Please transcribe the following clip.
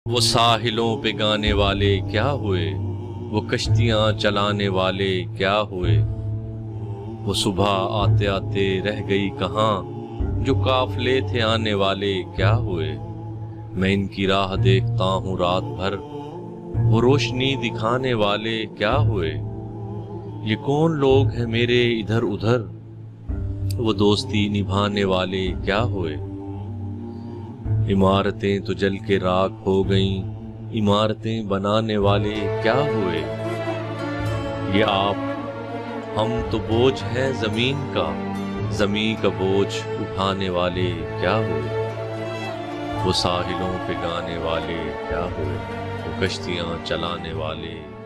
वो साहिलों पे गाने वाले क्या हुए, वो कश्तियां चलाने वाले क्या हुए। वो सुबह आते आते रह गई कहाँ, जो काफले थे आने वाले क्या हुए। मैं इनकी राह देखता हूँ रात भर, वो रोशनी दिखाने वाले क्या हुए। ये कौन लोग हैं मेरे इधर उधर, वो दोस्ती निभाने वाले क्या हुए। इमारतें तो जल के राख हो गईं, इमारतें बनाने वाले क्या हुए। ये आप हम तो बोझ हैं जमीन का, जमीन का बोझ उठाने वाले क्या हुए। वो साहिलों पे गाने वाले क्या हुए, वो कश्तियां चलाने वाले